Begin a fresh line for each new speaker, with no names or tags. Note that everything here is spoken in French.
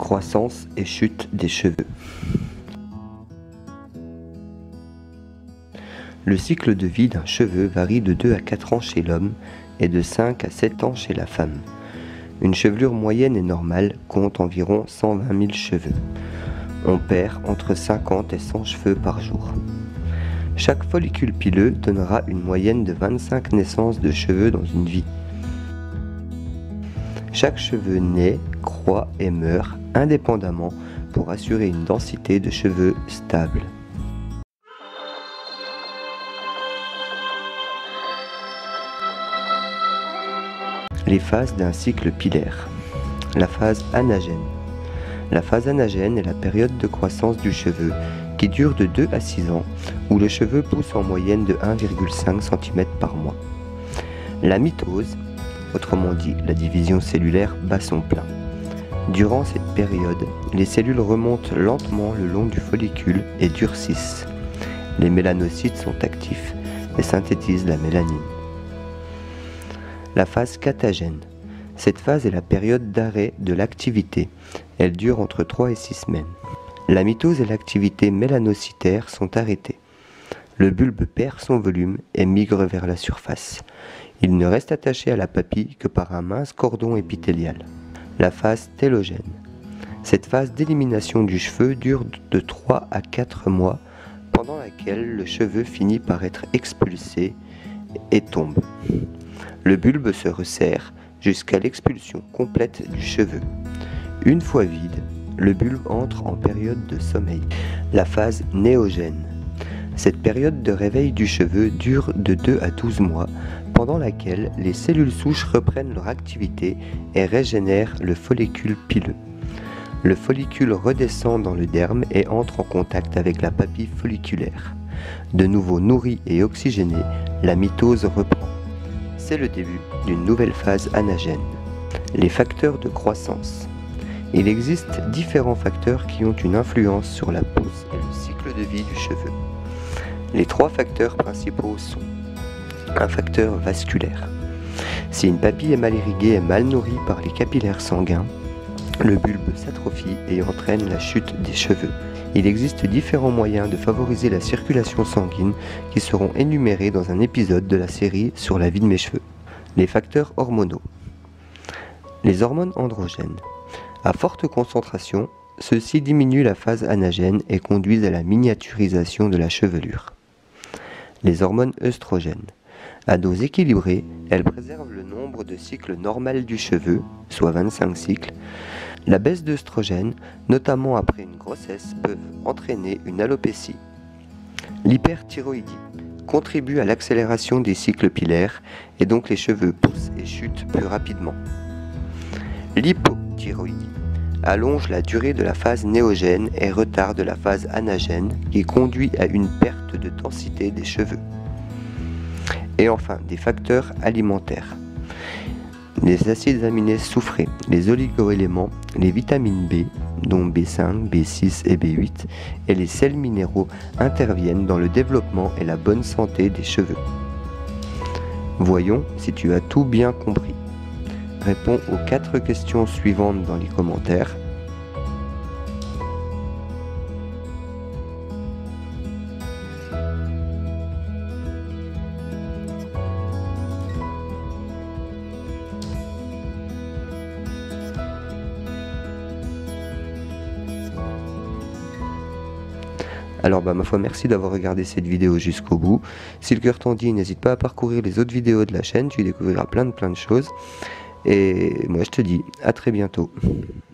Croissance et chute des cheveux. Le cycle de vie d'un cheveu varie de 2 à 4 ans chez l'homme et de 5 à 7 ans chez la femme. Une chevelure moyenne et normale compte environ 120 000 cheveux. On perd entre 50 et 100 cheveux par jour. Chaque follicule pileux donnera une moyenne de 25 naissances de cheveux dans une vie. Chaque cheveu naît, croît et meurt indépendamment pour assurer une densité de cheveux stable. Les phases d'un cycle pilaire. La phase anagène. La phase anagène est la période de croissance du cheveu qui dure de 2 à 6 ans, où le cheveu pousse en moyenne de 1,5 cm par mois. La mitose, autrement dit la division cellulaire, bat son plein. Durant cette période, les cellules remontent lentement le long du follicule et durcissent. Les mélanocytes sont actifs et synthétisent la mélanine. La phase catagène. Cette phase est la période d'arrêt de l'activité. Elle dure entre 3 et 6 semaines. La mitose et l'activité mélanocytaire sont arrêtées. Le bulbe perd son volume et migre vers la surface. Il ne reste attaché à la papille que par un mince cordon épithélial. La phase télogène. Cette phase d'élimination du cheveu dure de 3 à 4 mois, pendant laquelle le cheveu finit par être expulsé et tombe. Le bulbe se resserre jusqu'à l'expulsion complète du cheveu. Une fois vide, le bulbe entre en période de sommeil. La phase néogène. Cette période de réveil du cheveu dure de 2 à 12 mois, pendant laquelle les cellules souches reprennent leur activité et régénèrent le follicule pileux. Le follicule redescend dans le derme et entre en contact avec la papille folliculaire. De nouveau nourri et oxygéné, la mitose reprend. C'est le début d'une nouvelle phase anagène. Les facteurs de croissance. Il existe différents facteurs qui ont une influence sur la pousse et le cycle de vie du cheveu. Les 3 facteurs principaux sont un facteur vasculaire. Si une papille est mal irriguée et mal nourrie par les capillaires sanguins, le bulbe s'atrophie et entraîne la chute des cheveux. Il existe différents moyens de favoriser la circulation sanguine qui seront énumérés dans un épisode de la série sur la vie de mes cheveux. Les facteurs hormonaux. Les hormones androgènes. À forte concentration, ceux-ci diminuent la phase anagène et conduisent à la miniaturisation de la chevelure. Les hormones œstrogènes. À dose équilibrée, elles préservent le nombre de cycles normal du cheveu, soit 25 cycles. La baisse d'œstrogène, notamment après une grossesse, peut entraîner une alopécie. L'hyperthyroïdie contribue à l'accélération des cycles pilaires et donc les cheveux poussent et chutent plus rapidement. L'hypothyroïdie allonge la durée de la phase néogène et retarde la phase anagène qui conduit à une perte de densité des cheveux. Et enfin, des facteurs alimentaires. Les acides aminés soufrés, les oligoéléments, les vitamines B, dont B5, B6 et B8, et les sels minéraux interviennent dans le développement et la bonne santé des cheveux. Voyons si tu as tout bien compris. Réponds aux 4 questions suivantes dans les commentaires. Alors ma foi, merci d'avoir regardé cette vidéo jusqu'au bout. Si le cœur t'en dit, n'hésite pas à parcourir les autres vidéos de la chaîne, tu y découvriras plein de choses. Et moi je te dis à très bientôt.